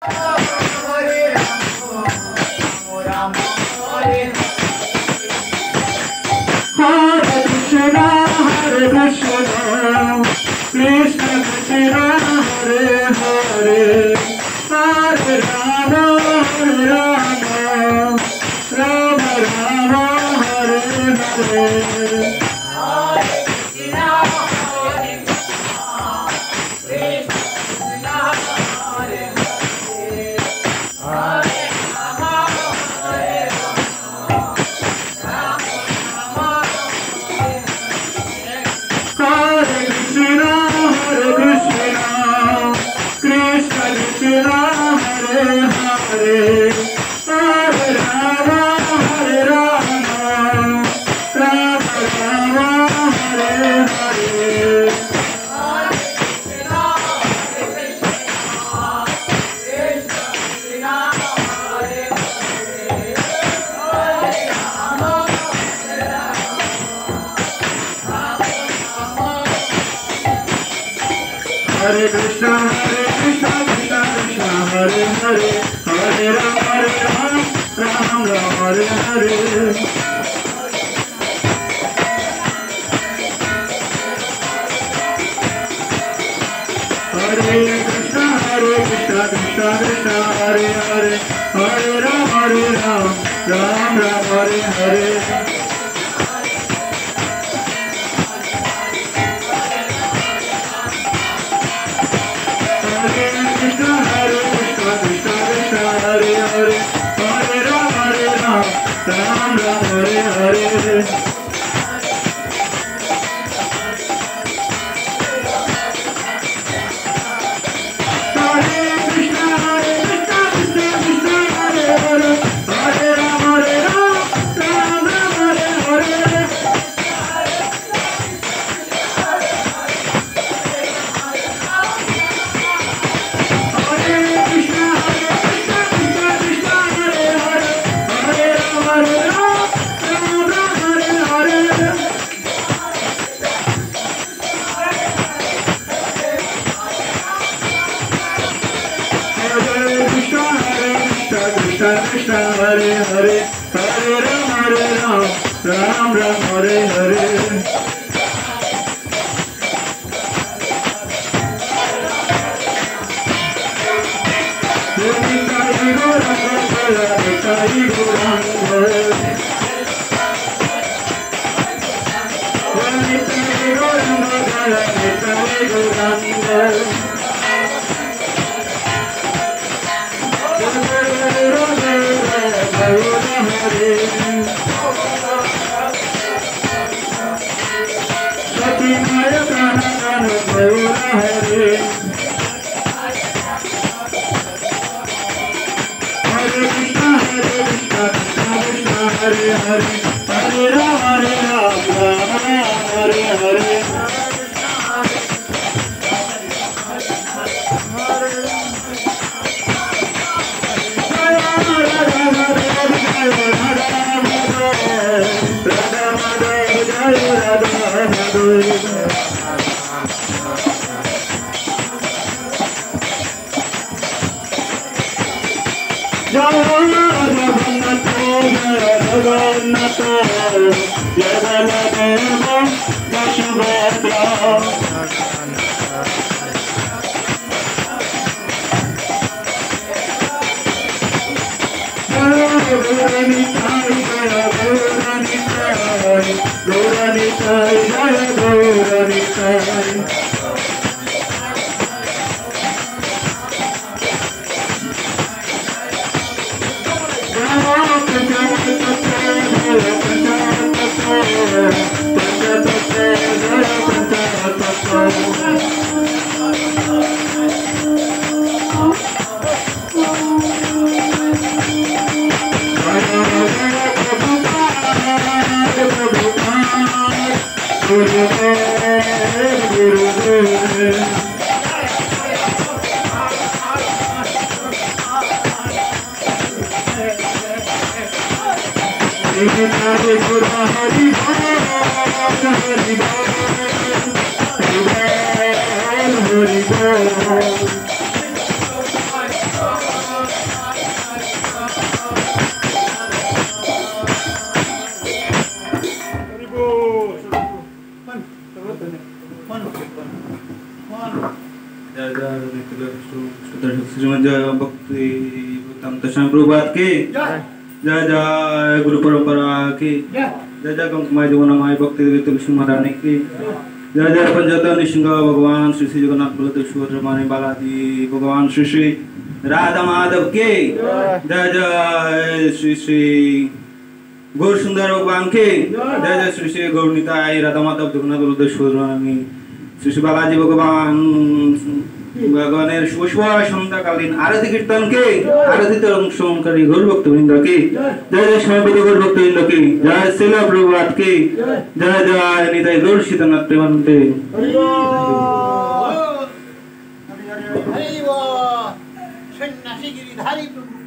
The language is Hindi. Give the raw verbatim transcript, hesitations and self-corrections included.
Hare Krishna, Hare Krishna, Krishna Krishna, Hare Hare, Hare Ram, Hare Ram, Ram Ram, Hare Hare. Hare Krishna, Hare Krishna, Krishna Krishna, Hare Hare, Hare Ram, Hare Ram, Ram Ram, Hare Hare. Ram Ram Hare Hare. Hare Krishna, Hare Krishna, Krishna Krishna, Hare Hare, Hare Ram, Hare Ram, Ram Ram, Hare Hare. Hare Krishna, Hare Krishna, Krishna Krishna, Hare Hare, Hare Ram, Hare Ram, Ram Ram, Hare Hare. Hare Krishna, Hare Krishna, Krishna Krishna, Hare Hare, Hare Ram, Hare Ram, Ram Ram, Hare Hare. Nitai Gauranga, Nitai Gauranga, Nitai Gauranga, Nitai Gauranga. Sati Maya Kana Kana Gaura Hare. Hare Krishna, Hare Krishna, Krishna Krishna, Hare Hare, Hare Ram, Hare Ram, Ram Ram, Hare Hare. Hari जय भक्ति वेदांत स्वामी प्रभुपाद की जय जय गुरु परंपरा की जय जय गंगमाय जमुनामाय भक्ति तुलसी महारानी की जय जय पंचतन सिंह भगवान श्री श्री जगन्नाथ बलदेश्वर रमानी बालाजी भगवान श्री श्री राधा माधव के जय जय श्री श्री गौर सुंदर भगवान के जय जय श्री श्री गौर निताय राधा माधव जगन्नाथ बलदेश्वर रमानी श्री श्री बालाजी भगवान भगवान शुभ सन्ध्याकालीन आरती कीर्तन के आरती तरंगकारी गौर भक्तवृंद की जय जय स्वामी गौर भक्तवृंद की जय श्रील प्रभुपाद की जय जय निताय गौर सीतानाथ प्रेमानंदे सन्यासी गिरिधारी प्रभु